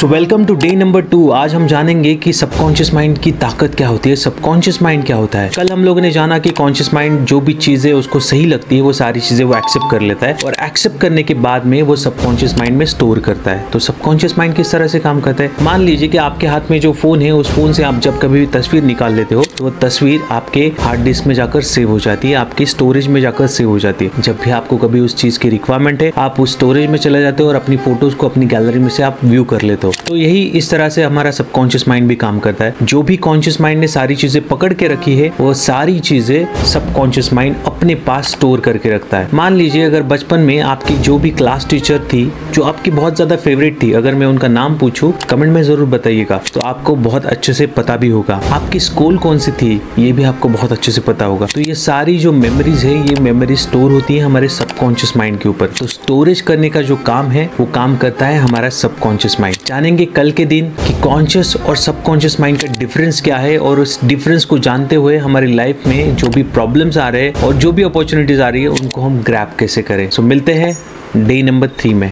So welcome to day number 2। आज हम जानेंगे कि सबकॉन्शियस माइंड की ताकत क्या होती है, सबकॉन्शियस माइंड क्या होता है। कल हम लोगों ने जाना कि कॉन्शियस माइंड जो भी चीजें उसको सही लगती है वो सारी चीजें वो एक्सेप्ट कर लेता है और एक्सेप्ट करने के बाद में वो सबकॉन्शियस माइंड में स्टोर करता है। तो सबकॉन्शियस माइंड किस तरह से काम करता है, मान लीजिए कि आपके हाथ में जो फोन है उस फोन से आप जब कभी भी तस्वीर निकाल लेते हो तो वो तस्वीर आपके हार्ड डिस्क में जाकर सेव हो जाती है, आपकी स्टोरेज में जाकर सेव हो जाती है। जब भी आपको कभी उस चीज की रिक्वायरमेंट है आप उस स्टोरेज में चले जाते हो और अपनी फोटोज को अपनी गैलरी में से आप व्यू कर लेते हो। तो यही इस तरह से हमारा सबकॉन्शियस माइंड भी काम करता है। जो भी कॉन्शियस माइंड ने सारी चीजें पकड़ के रखी है वो सारी चीजें सबकॉन्शियस माइंड अपने पास स्टोर करके रखता है। मान लीजिए अगर बचपन में आपकी जो भी क्लास टीचर थी जो आपकी बहुत ज्यादा फेवरेट थी, अगर मैं उनका नाम पूछूं कमेंट में जरूर बताइएगा, तो आपको बहुत अच्छे से पता भी होगा। आपकी स्कूल कौन सी थी ये भी आपको बहुत अच्छे से पता होगा। तो ये सारी जो मेमोरीज है ये मेमोरीज स्टोर होती है हमारे सबकॉन्शियस माइंड के ऊपर। तो स्टोरेज करने का जो काम है वो काम करता है हमारा सबकॉन्शियस माइंड। जानेंगे कल के दिन कि कॉन्शियस और सबकॉन्शियस माइंड का डिफरेंस क्या है और उस डिफरेंस को जानते हुए हमारी लाइफ में जो भी प्रॉब्लम्स आ रहे हैं और जो भी अपॉर्चुनिटीज आ रही है उनको हम ग्रैब कैसे करें। सो मिलते हैं डे नंबर 3 में।